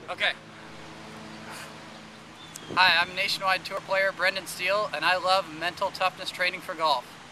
Okay. Hi, I'm nationwide tour player Brendan Steele, and I love mental toughness training for golf.